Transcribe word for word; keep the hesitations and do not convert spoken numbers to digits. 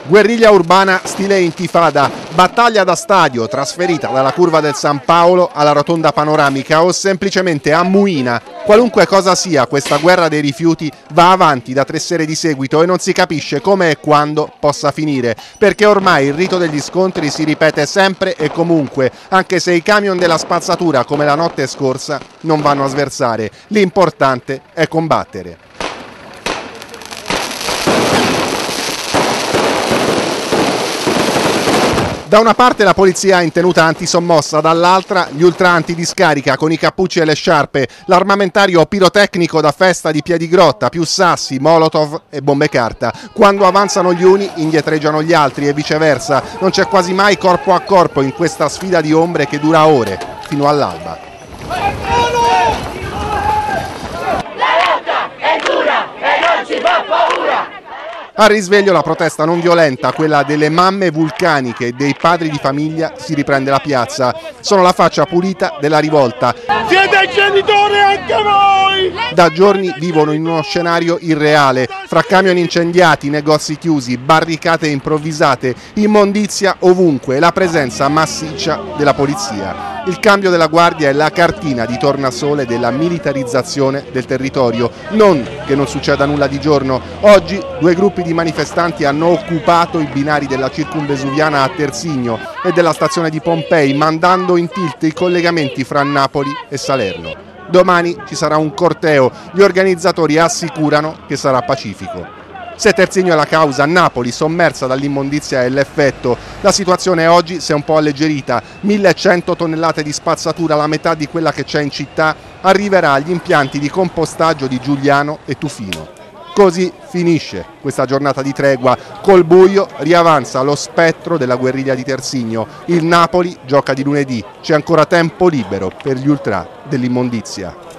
Guerriglia urbana stile intifada, battaglia da stadio trasferita dalla curva del San Paolo alla rotonda panoramica o semplicemente a Muina. Qualunque cosa sia, questa guerra dei rifiuti va avanti da tre sere di seguito e non si capisce come e quando possa finire, perché ormai il rito degli scontri si ripete sempre e comunque, anche se i camion della spazzatura come la notte scorsa non vanno a sversare. L'importante è combattere. Da una parte la polizia in tenuta antisommossa, dall'altra gli ultra antidiscarica con i cappucci e le sciarpe, l'armamentario pirotecnico da festa di Piedigrotta, più sassi, molotov e bombe carta. Quando avanzano gli uni indietreggiano gli altri e viceversa. Non c'è quasi mai corpo a corpo in questa sfida di ombre che dura ore, fino all'alba. La lotta è dura e non ci fa paura! Al risveglio la protesta non violenta, quella delle mamme vulcaniche e dei padri di famiglia, si riprende la piazza. Sono la faccia pulita della rivolta. Siete genitori anche voi! Da giorni vivono in uno scenario irreale, fra camion incendiati, negozi chiusi, barricate improvvisate, immondizia ovunque e la presenza massiccia della polizia. Il cambio della guardia è la cartina di tornasole della militarizzazione del territorio. Non che non succeda nulla di giorno. Oggi due gruppi di manifestanti hanno occupato i binari della circumvesuviana a Terzigno e della stazione di Pompei, mandando in tilt i collegamenti fra Napoli e Salerno. Domani ci sarà un corteo, gli organizzatori assicurano che sarà pacifico. Se Terzigno è la causa, Napoli sommersa dall'immondizia è l'effetto. La situazione oggi si è un po' alleggerita, millecento tonnellate di spazzatura, la metà di quella che c'è in città, arriverà agli impianti di compostaggio di Giuliano e Tufino. Così finisce questa giornata di tregua, col buio riavanza lo spettro della guerriglia di Terzigno. Il Napoli gioca di lunedì, c'è ancora tempo libero per gli ultra dell'immondizia.